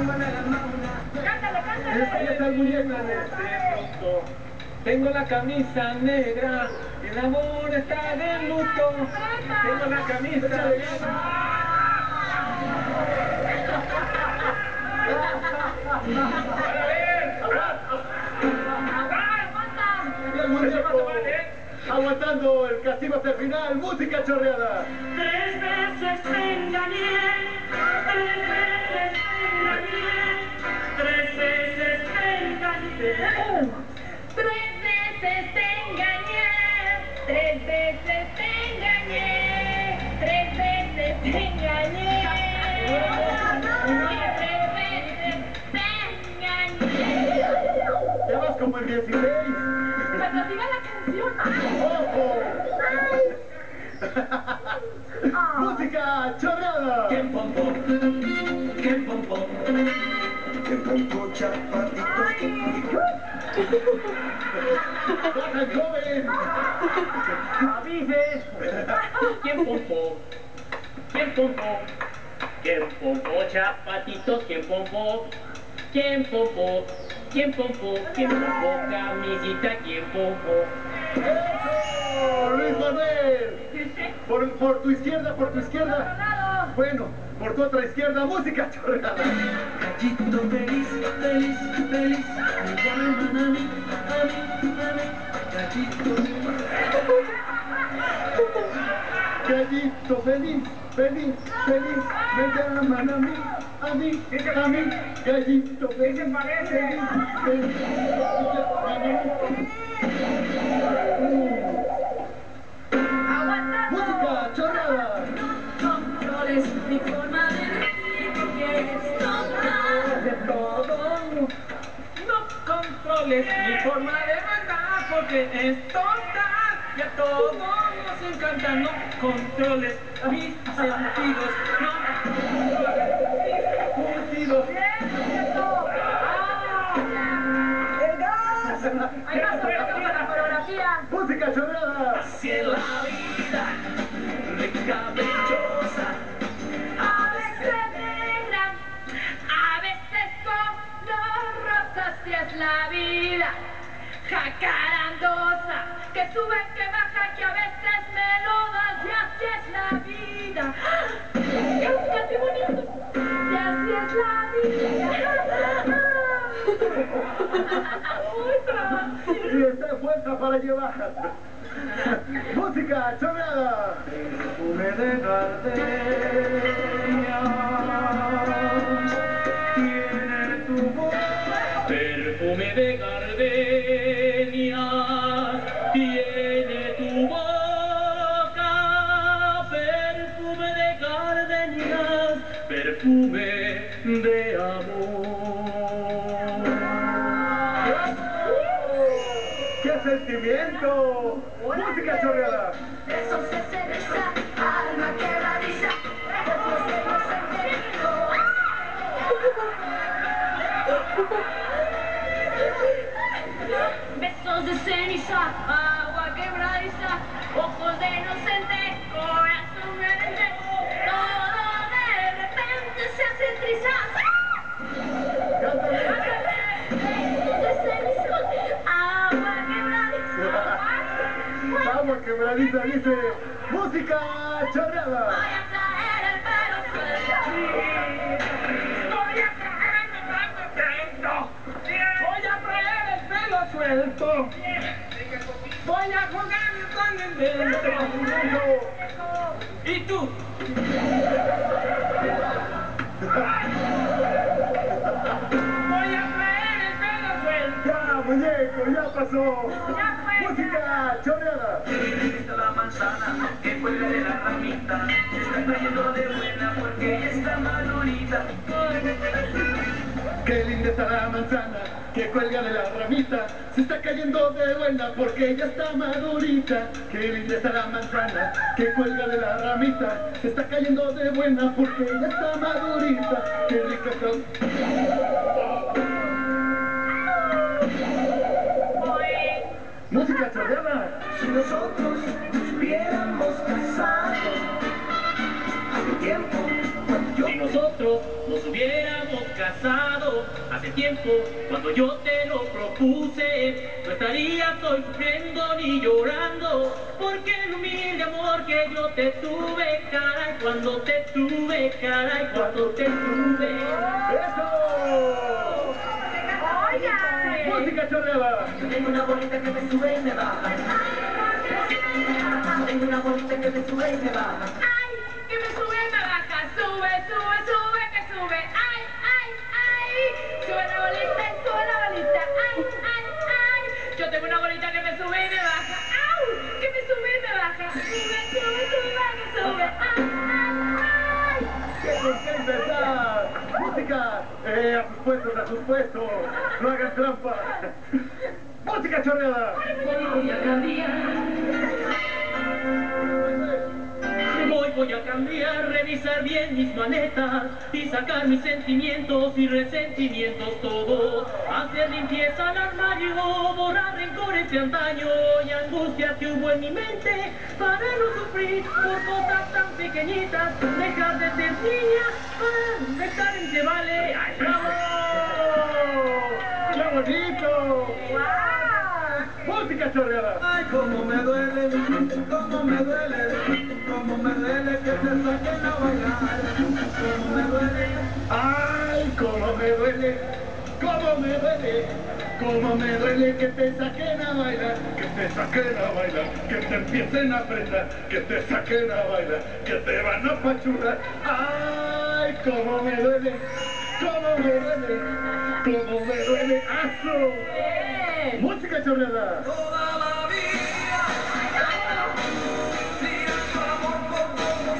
Ahí está el muñeco. Tengo la camisa negra, el amor está de luto. Tengo la camisa negra. El muñeco aguantando el castigo hasta el final. Música chorreada. 3 veces te engañé, 3 veces te engañé, 3 veces te engañé. 3 veces te engañé, 3 veces te engañé, 3 veces te engañé, 3 veces te engañé. Ya vas como el 16. Pero siga la canción. ¡Ojo! Ah. ¡Música chorreada! ¿Quién pompó? ¿Quién pompó? ¿Quién pompó chapatitos? ¡Baja el joven! ¡Avise! ¿Quién pompó? ¿Quién pompó? ¿Quién pompó chapatitos? ¿Quién pompó? ¿Quién pompó? ¿Quién pompó? ¿Quién pompó camisita? ¿Quién pompó? ¡Eso! ¡Luis Manuel! Por tu izquierda, por tu izquierda. Bueno, por tu otra izquierda, música chorreada. Gallito feliz, feliz, feliz. Me llaman a mí, Gallito. Gallito feliz, feliz, feliz. Me llaman a mí, Gallito feliz, feliz, feliz. Música chorreada. Controles mi forma de vivir porque eres tonta. De todo. No controles mi forma de verdad porque es tonta. Y a todos nos encanta. No controles mis sentidos. No controles mis sentidos. Hay más cosas para la coreografía. Música chorreada. Así es la vida, de caprichosa. A veces negra, a veces color rosa, así es la vida. Jacarandosa, que sube, que baja, que a veces me lo das, y así es la vida. ¡Qué bonito! Y así es la vida. Y está fuerza para llevar. Música chorreada. Perfume de gardenia tiene tu voz. Perfume de gardenia tiene tu boca. Perfume de gardenias, perfume de amor. ¡Qué sentimiento! Música chorreada. Eso se cereza, alma quebradiza, después de los sentimientos. Besos de ceniza, agua quebradiza, ojos de inocente, corazón rebelde. Todo de repente se hace trizas. Besos de ceniza, agua quebradiza. Agua quebradiza dice. Música chorreada. Voy a traer el pelo suelto. Voy a traer el pelo suelto. Voy a jugar con el viento. ¿Y tú? Voy a traer el pelo suelto. Ya, muñeco, ya pasó. Ya fue. Música chorreada. Está la manzana que cuelga de la ramita. Se está cayendo de buena porque ella está madurita. Qué linda está la manzana que cuelga de la ramita. Se está cayendo de buena porque ya está madurita. Qué linda está la manzana que cuelga de la ramita. Se está cayendo de buena porque ya está madurita. Qué rica está. Música chorreada. Si nosotros estuviéramos casados, hace tiempo, cuando yo Si nosotros nos hubiéramos casado hace tiempo, cuando yo te lo propuse, no estarías hoy sufriendo ni llorando, porque el humilde amor que yo te tuve, caray, cuando te tuve, caray, cuando te tuve. ¡Eso! Oigan. ¡Música chorreada! Tengo una bolita que me sube y me baja. Tengo una bolita que me sube y me baja. Ay, que me sube y me baja. Sube, sube, sube, que sube. Ay, ay, ay. Sube la bolita y sube la bolita. Ay, ay, ay. Yo tengo una bolita que me sube y me baja. ¡Au! Que me sube y me baja. Sube, sube, sube, que sube. Ay, ay, ay. ¡Tienen que empezar! ¡Música! A sus puestos. No hagan trampa. ¡Música chorreada! Voy a cambiar, revisar bien mis maletas y sacar mis sentimientos y resentimientos todos. Hacer limpieza al armario, borrar rencores de antaño y angustias que hubo en mi mente para no sufrir por cosas tan pequeñitas. Dejar de ser niña, estar en que vale. ¡Ay, bravo! ¡Qué bonito! ¡Música chorreada! Ay, cómo me duele que te saquen a bailar. Cómo me duele. ¡Ay, cómo me duele! ¡Cómo me duele! ¡Cómo me duele que te saquen a bailar! ¡Que te saquen a bailar! ¡Que te empiecen a apretar! ¡Que te saquen a bailar! ¡Que te van a pachurrar! ¡Ay, cómo me duele! ¡Cómo me duele! ¡Cómo me duele! ¡Aso! ¡Música chorreada! Toda la vida, tirando amor por todos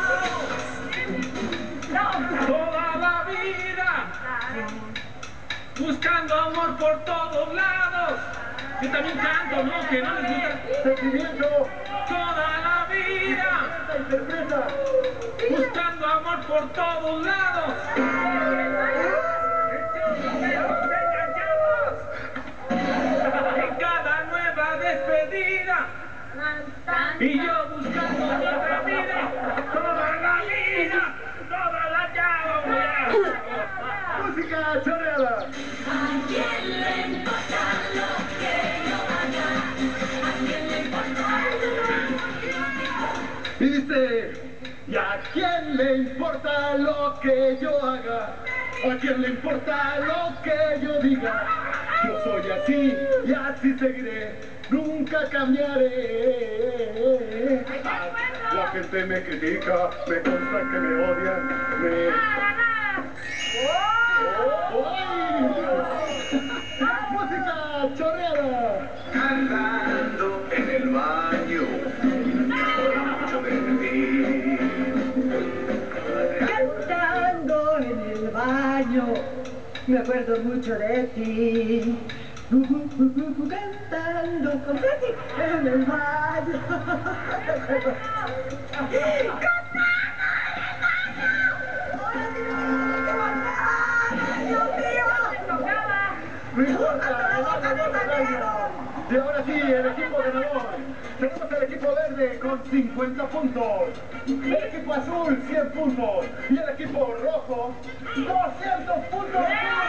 lados. Toda la vida buscando amor por todos lados. Yo también canto, ¿no? Que no les gusta. ¡Sentimiento! Toda la vida ¡Interpreta! buscando amor por todos lados. En cada nueva despedida y yo buscando otra vida. Toda la vida, toda la vida. ¡Música chorreada! ¿A quién le importa lo que yo haga? ¿A quién le importa lo que yo diga? Y dice, ¿y a quién le importa lo que yo haga? ¿A quién le importa lo que yo diga? Yo soy así y así seguiré, nunca cambiaré. La gente me critica, me consta que me odian, ¡Música chorreada! Cantando en el baño, mucho de ti. Cantando en el baño, me acuerdo mucho de ti. Cantando con Betty en el baño. No importa, y ahora sí, el equipo ganador. Tenemos el equipo verde con 50 puntos, el equipo azul 100 puntos y el equipo rojo 200 puntos.